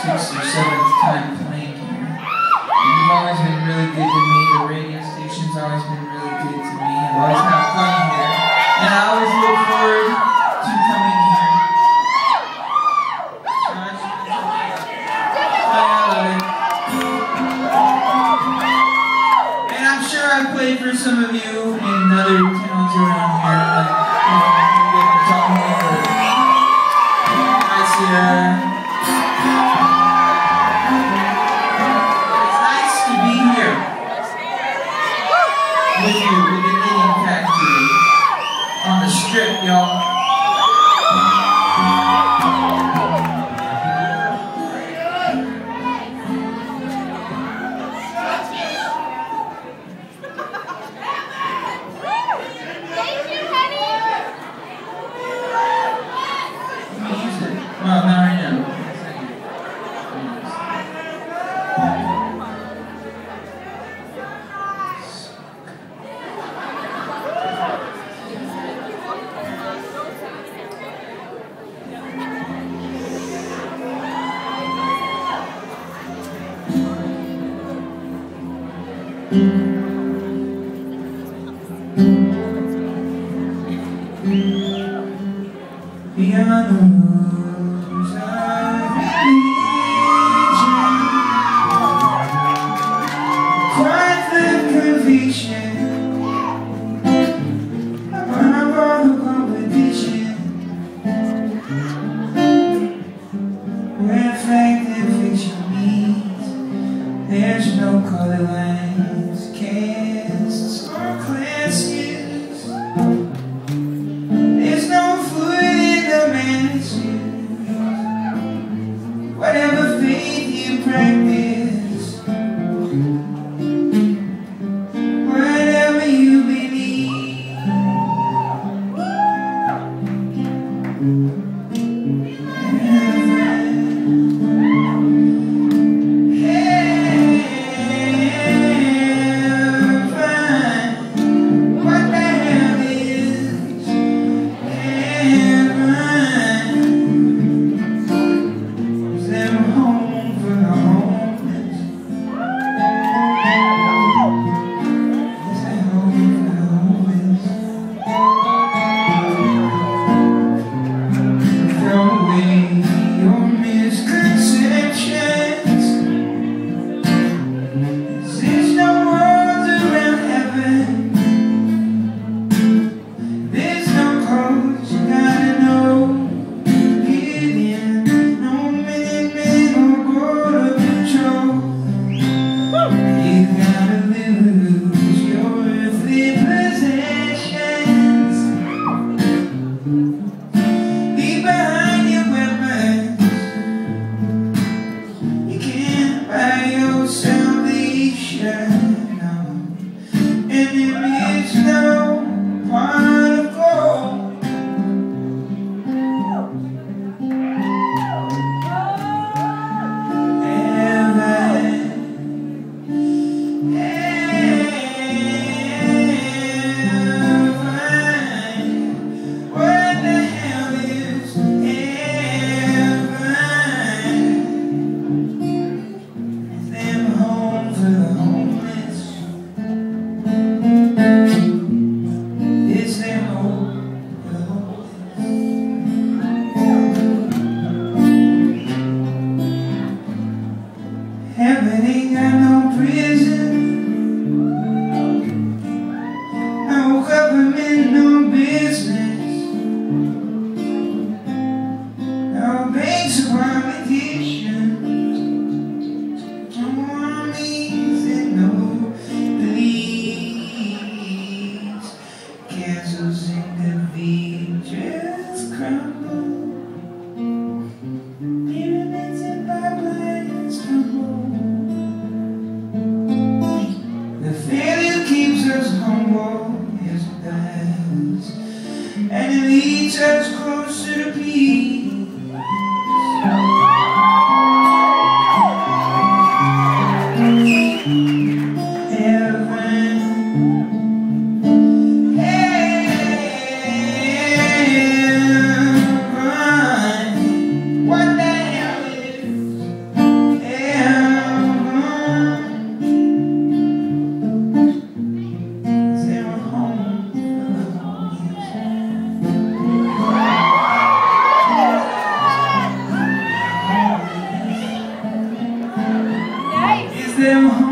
6th or 7th time playing here. And you've always been really good to me. The radio station's always been really good to me. I've always had fun here. And I always look forward to coming here. And I'm sure I've played for some of you in other towns around here. Like, it's nice to be here with you, with the Knitting Factory on the strip, y'all. Well, not right now. Beyond the rules of religion, quite the conviction above all the competition, where fact and fiction meet, there's no color lines, castes, or classes. Whatever faith you practice, whatever you believe, what the hell is heaven? Heaven ain't got no prison, no government, no business, no banks or politicians, no armies and no police. Castles and cathedrals crumble, pyramids and pipelines crumble. Failure keeps us humble, yes it does, and it leads us closer to peace. What the hell is them